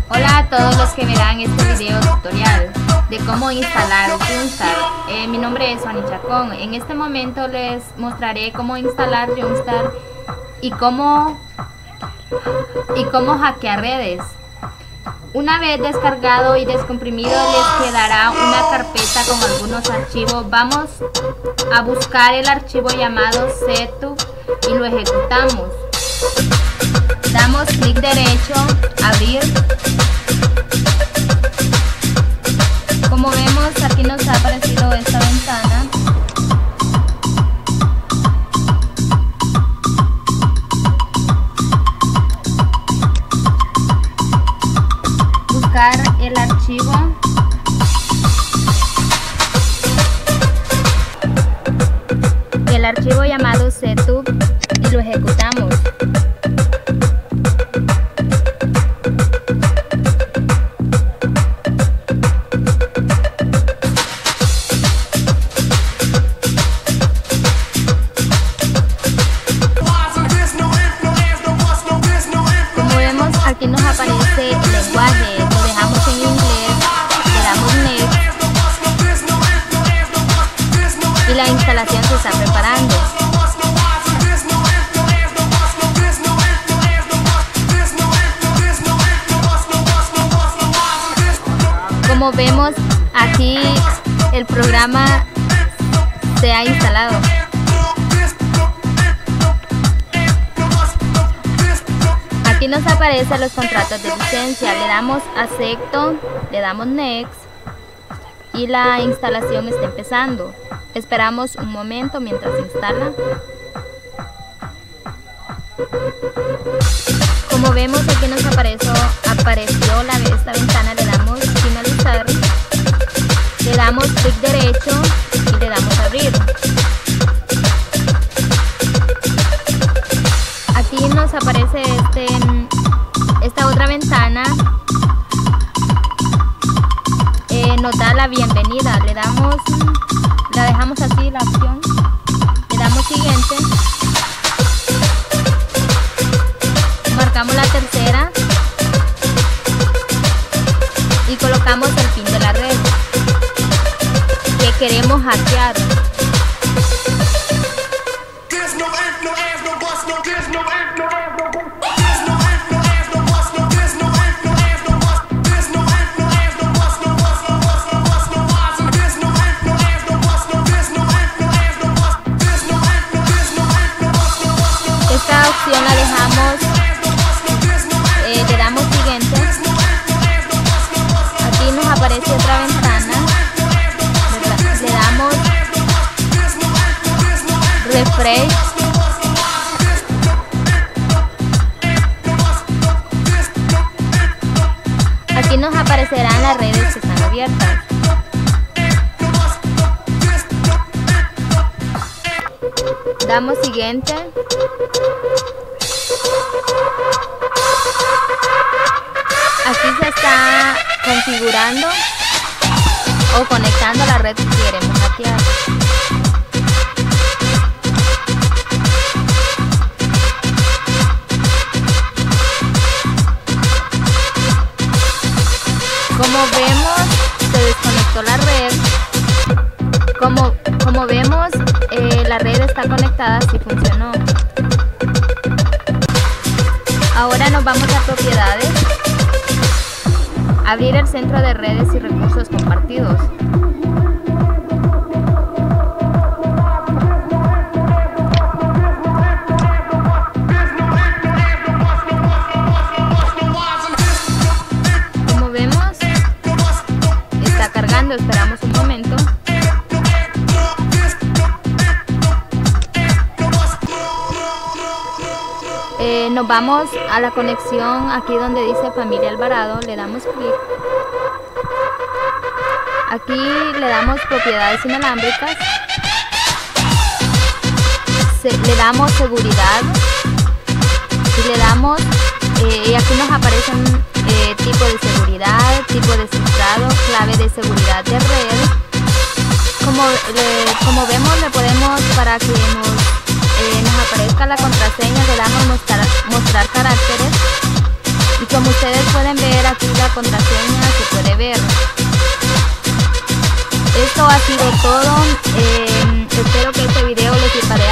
Hola a todos los que verán este video tutorial de cómo instalar Junstar. Mi nombre es Fanny Chacón. En este momento les mostraré cómo instalar Junstar y cómo hackear redes. Una vez descargado y descomprimido les quedará una carpeta con algunos archivos. Vamos a buscar el archivo llamado setup y lo ejecutamos. Damos clic derecho, abrir. Como vemos, aquí nos ha aparecido esta ventana. Buscar el archivo llamado setup y lo ejecutamos. Aquí nos aparece el lenguaje, lo dejamos en inglés, le damos next y la instalación se está preparando. Como vemos, aquí el programa se ha instalado. Aquí nos aparecen los contratos de licencia, le damos acepto, le damos next y la instalación está empezando. Esperamos un momento mientras se instala. Como vemos, aquí nos apareció esta ventana, le damos finalizar, le damos clic derecho y le damos abrir. Aquí nos aparece esta otra ventana, nos da la bienvenida, la dejamos así la opción, le damos siguiente, marcamos la tercera y colocamos el pin de la red que queremos hackear. Esta opción la dejamos, le damos siguiente. Aquí nos aparece otra ventana, le damos refresh. Aquí nos aparecerán las redes que están abiertas. Damos siguiente. Aquí se está configurando o conectando la red que queremos hackear. Como vemos, se desconectó la red. Como vemos, la red está conectada, sí funcionó. Ahora nos vamos a propiedades, abrir el centro de redes y recursos compartidos. Como vemos, está cargando, esperamos un momento. Nos vamos a la conexión, aquí donde dice Familia Alvarado, le damos clic. Aquí le damos propiedades inalámbricas, le damos seguridad y le damos, y aquí nos aparecen tipo de seguridad, tipo de cifrado, clave de seguridad de red. Como vemos, le podemos, para que nos aparezca la contraseña, le damos mostrar caracteres Y como ustedes pueden ver, aquí la contraseña se puede ver. Esto ha sido todo. Espero que este video les